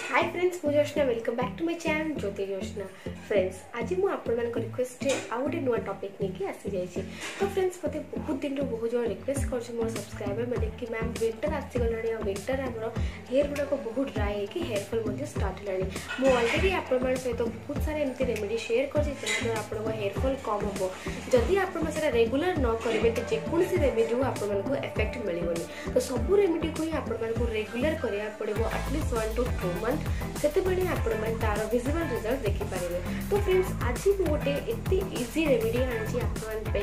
हाय friends मु Joshna welcome back to my channel Jyoti Joshna. Friends आज मु आपण मान रिक्वेस्ट आउ गोटे नुआ टॉपिक लेके आसी जाइए। तो फ्रेंड्स मते बहुत दिन बहुत जन रिक्वेस्ट कर मोर सब्सक्राइबर मैंने कि मैम विंटर आसीगलानी आ विंटर आमर हेयर गुड़ाक बहुत ड्राई है हेयर फॉल स्टार्ट है। मुझे अलरेडी आपण सहित बहुत सारा एमती रेमेडी शेयर कर जहाँद्वारा आपको हेयर फॉल कम हम जदि आप रेगुलर न करेंगे तो जेकोसी रेमेडी आपको एफेक्ट मिलनी। तो सब रेमेडी को ही आपको रेगुलर करा पड़ो एटलिस्ट 1 to 2 months से तार विजिबल रिजल्ट देखिपारे। तो फ्रेंड्स आज गोटे एत इजी रेमेडी आनी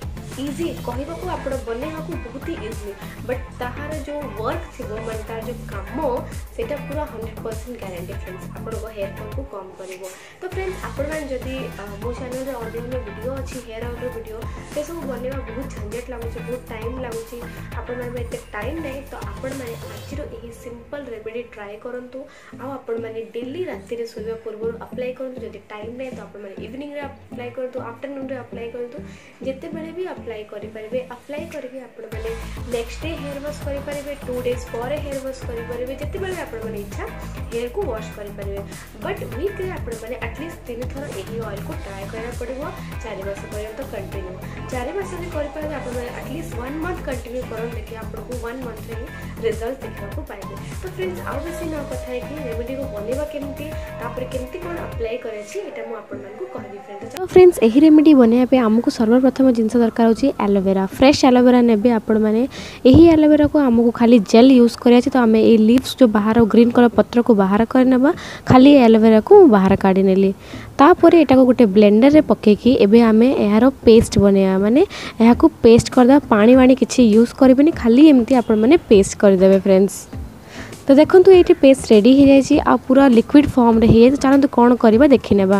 इजी कहवाक आप बनवा बहुत ही इजी बट तार जो वर्क थी मैं तार जो कम से पूरा 100% गारंटी फ्रेंड्स आपको हेयर फॉल को कम कर। तो फ्रेंड्स आपड़ी मो चैनल अन्य वीडियो अच्छी हेयर ऑयल वीडियो से सब बनवा बहुत झंझट लगुच बहुत टाइम लगुच आपत टाइम नहीं। तो आपण मैंने आज सिंपल रेमेडी ट्राए करूँ आपण मैंने डेली राति शोवा पूर्व अप्लाई करूँ जब टाइम नहीं तो आप इवनिंग रे अप्लाई करूँ आफ्टरनून रे अप्लाई करूँ जिते बड़े भी अप्लाई करेंगे अप्लाई करके आपण मैंने नेक्स्ट डे हेयर वॉश करेंगे 2 days पर हेयर वॉश करेंगे जिते बड़े आपण इच्छा हेयर को वॉश करेंगे बट वीक रे आपण मैंने एटलिस्ट 3 थर यही ऑयल को ट्राए करना पड़ो 4 मास पर्यंत कंटिन्यू 4 मास करेंगे आप एटलिस्ट 1 month कंटिन्यू कर देखिए आपको 1 month रे रिजल्ट देखा पाइबे। तो फ्रेंड्स आउ बेसी न कथा है कि रेमेडी को बनवा केमती केमती कौन अप्लाई करे एटा मु आपण मानकु कहबी फ्रेंड्स। तो फ्रेंड्स यही रेमेडी बनवाई पे आमको सर्वप्रथम जिनस दरकार होची एलोवेरा फ्रेश एलोवेरा नेबे आपण माने यही एलोवेरा को आमको खाली जेल यूज करिया छी। तो आमे ए लीव्स जो बाहर ग्रीन कलर पत्र को बाहर करनेबा खाली एलोवेरा को बाहर काढी नेली तापर एटा को गोटे ब्लेंडर रे पकेकी एबे आमे एहारो पेस्ट बनेया माने एहा को पेस्ट करदा पानी वाणी किछि यूज करबेनी खाली एमती आपण माने पेस्ट कर देबे फ्रेंड्स। तो देखंतु एठी पेस्ट रेडी हो जाइए आ पूरा लिक्विड फॉर्म रे हे। तो चलंतु कोन करबा देखि नेबा।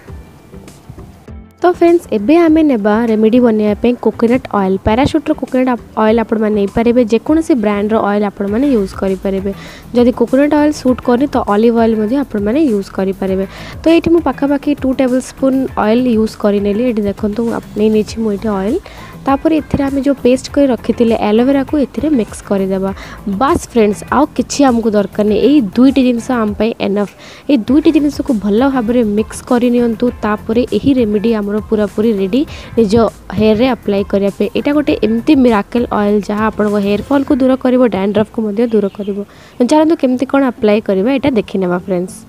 तो फ्रेंड्स एबे आमे नेबा रेमेडी बनवा पे कोकोनट ऑयल पैराशूट रो कोकोनट ऑयल आपण माने पारे जेकोसी ब्रांड रो ऑयल आपण माने यूज करि पारे। जदि कोकोनट ऑयल सूट करनी तो ऑलिव ऑयल मध्ये आपण माने यूज करि पारे। तो एठी मु पाखापाखी 2 tablespoon ऑयल यूज करि नेली। एठी देखंतु आपने नेछि मु एठी ऑयल तापर एथिरे आमे जो पेस्ट कर रखिथिले एलोवेरा को एथिरे मिक्स कर देबा बस फ्रेंड्स। आउ किछि हमको दरकार नै एई दुईटी जिंस आम पे एनफ। ए दुईटी जिंस को भल्ला भाबरे मिक्स करि नियंतु तापर एही रेमेडी हमरो पूरा पूरी रेडी निज हेयर रे अप्लाई करिया पे। एटा गोटे एम्ति मिराकल ऑयल जहा आपन हेयर फॉल को दूर करिवो डैंड्रफ को मध्ये दूर करिवो। जानतो केमति कोन अप्लाई करिवो एटा देखि नेबा फ्रेंड्स।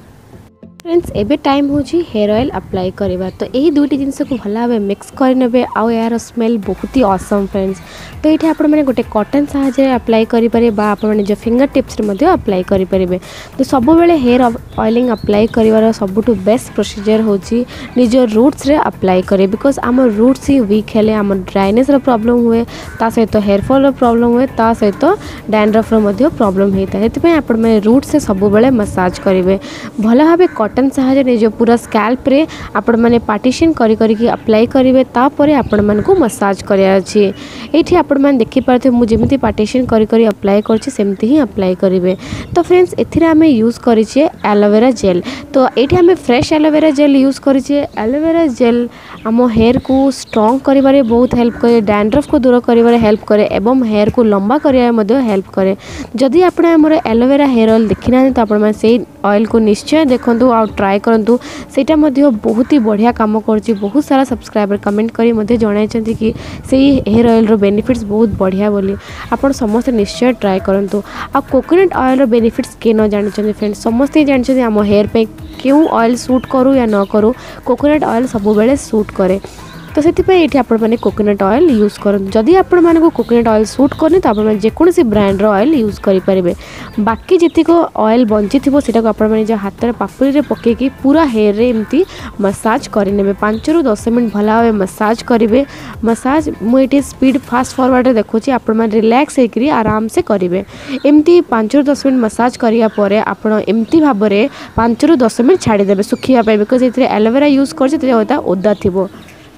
फ्रेंड्स एबे टाइम होची हेयर ऑयल अप्लाई करवा। तो यही दुईटी जिनस को भला भाव मिक्स करने आउ यार स्मेल बहुत ही ऑसम फ्रेंड्स। तो ये आपण मैंने गोटे कॉटन साहाଯ୍य अप्लाई करें आप जो फिंगर टिप्स रे अप्लाई करें। तो सब बेले हेयर ऑयलिंग अप्लाई कर सबुठ बेस्ट प्रोसीजर होची निज रूट्स रे अप्लाई करे बिकॉज आम रूट्स ही वीक हेले आम ड्राइनेस रो प्रॉब्लम हुए ता सहित हेयर फॉल रो प्रॉब्लम हुए ता सहित डैंड्रफ रो मध्ये प्रॉब्लम होता है। सेति आपण मैंने रूट्स से सब बेले मसाज करेंगे भल भाव कॉटन साहाଯ୍य निज पूरा स्कैल्प रे आपण माने पार्टीशन करी करी की अप्लाई करिवे तापरे आपण मान को मसाज करिया अछि। एठी आपण मान देखि पारथे मु जेमिति पार्टीशन करी करी अप्लाई करछि सेमति ही अप्लाई करिवे। तो फ्रेंड्स एथिरे हमें यूज करिछे एलोवेरा जेल। तो एठी हमें फ्रेश एलोवेरा जेल यूज करिछे। एलोवेरा जेल हम हेयर को स्ट्रांग करिवारे बहुत हेल्प करे डैंड्रफ को दूर करिवारे हेल्प करे एवं हेयर को लंबा करिया मध्ये हेल्प करे। जदि आपण हमर एलोवेरा हेयर ऑयल देखिना तो आपण मान सेही ऑयल को निश्चय देखंतु आ ट्राए करंतु सेटा मध्ये बहुत ही बढ़िया काम करछि। बहुत सारा सब्सक्राइबर कमेंट करी मध्ये जणाइछन्ति कि सेही हेयर ऑयल रो बेनिफिट्स बहुत बढ़िया बोली आपण समस्त निश्चय ट्राए करंतु। आ कोकोनट ऑयल रो बेनिफिट्स के न जानिछन्ति फ्रेंड्स समस्त जानिछन्ति हम हेयर पे क्यों ऑयल सूट करू या न करू कोकोनट ऑयल सब बेले सूट करे। तो से आपण मैंने कोकोनट ऑयल यूज कर जदि आपण मानक कोकोनट ऑयल सूट करनी तो आप जेकोसी ब्रांड रो ऑयल यूज करेंगे। बाकी जीतक ऑयल बंची थी सेटा आपण मैंने जो हाथ में पापुली रे पकेकी पूरा हेयर रे एमती मसाज करे 5 ରୁ 10 मिनट भला भाव मसाज करेंगे। मसाज मुझे स्पीड फास्ट फॉरवर्ड देखुची आपण मैंने रिलैक्स होकर आराम से करेंगे। एमती 5 ରୁ 10 मिनट मसाज करापर आप एमती भाव में 5 ରୁ 10 मिनट छाड़ीदे सुखापी बिकज ये एलोवेरा यूज कर ओदा थी।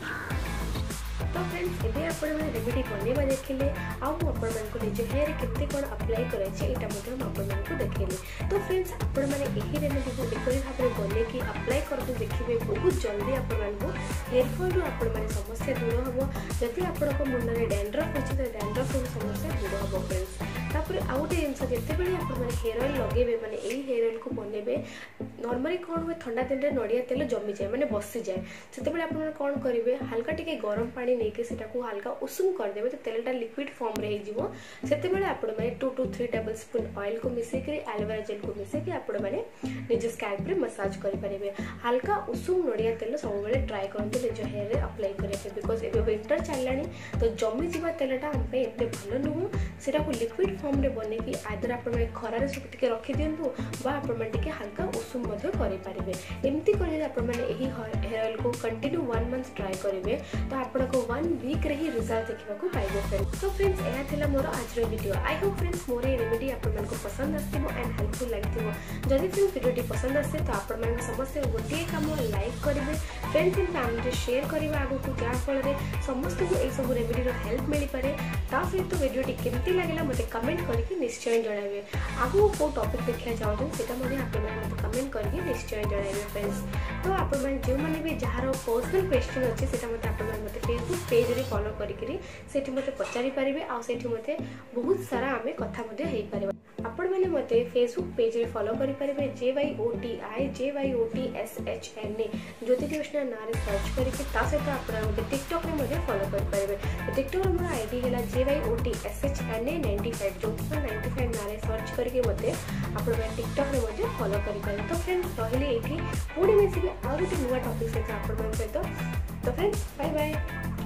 रेमेडी बनवा देखिले आपको निज हेयर केमती कौन अप्लाई करे देखिले। तो फ्रेंड्स आपण मैंने यही रेमेडी को एपरी भाव में बने कि अप्लाई करते देखिए बहुत जल्दी आपको हेयर फॉल रू आपण मैंने समस्या दूर हम जदि आपण मन में डैंड्रफ अच्छी तो डैंड्रफ समस्या दूर हम फ्रेंड्स। तापर आउ गोटे जिनस जितेबाला आप हेयर ऑयल लगे माने यही हेयर ऑयल को बनइबे नॉर्मली कौन हुए ठंडा दिन में नड़िया तेल जमी जाए माने बसी जाए से आप कौन करेंगे हल्का टिके गरम पानी नहीं से हल्का उषुम करदे तो तेलटा लिक्विड फॉर्म रे हो से आपण मैंने 2 to 3 टेबल स्पून ऑयल को मिसेक एलोवेरा जेल को मिसेक आपण मैंने निज स्कैल्प रे मसाज करेंगे हल्का उषुम नड़िया तेल सब ट्राए करते निज हेयर रे अप्लाई करने बिकज ए विंटर चललानी तो जमी जा तेलटा आम एत भल नुह से लिक्विड फॉर्म रे बने कि आदर आप खरारे सब टे रखी दिंतु आपके हल्का उषुम करेंगे एमती कर हेयर ऑयल को कंटिन्यू 1 मंथ ट्राए करेंगे तो आपको 1 वीक रे ही रिजल्ट देखा पाइबे फ्रेंड्स। तो फ्रेंड्स यह था मोर आज वीडियो आई होप फ्रेंड्स मोर ये रेमेडी आपको पसंद आसो एंड हेल्पफुल लगे जदि फ्रेंड्स वीडियो पसंद आसे तो आप समस्त गोटे कम लाइक करेंगे फ्रेंड्स एंड फैमिली शेयर करने आगू जहाँफल समस्त को यह सब रेमेडी हेल्प मिल पाए ता सहित वीडियो केमती लगे मतलब कमेंट करके निश्चय जणावे आगू कौ टॉपिक देखा चाहते हैं कमेंट करके निश्चय जणावे फ्रेंड्स। तो आप जो मैंने भी जार पर्सनल क्वेश्चन अच्छे से मत फेसबुक पेज रे फॉलो करके मत पचारि पारे आठ बहुत सारा आम कथा पार आपण मैंने मत फेसबुक पेज रे फॉलो करेंगे JYOTIJYOTSHNA ज्योति ज्योत्स्ना ना सर्च करके सहित आप टिकटॉक में फॉलो करेंगे टिकटॉक मोर आईडी है JYOTSHNA 95 ज्योत्स्ना 95 ना सर्च करके मत आप टिकटॉक में फॉलो करेंगे। तो फ्रेंड्स रही ये पुणी मिसिक आउ गोटे नुआ टॉपिक सहित आप सहित तो फ्रेंड्स बाय बाय।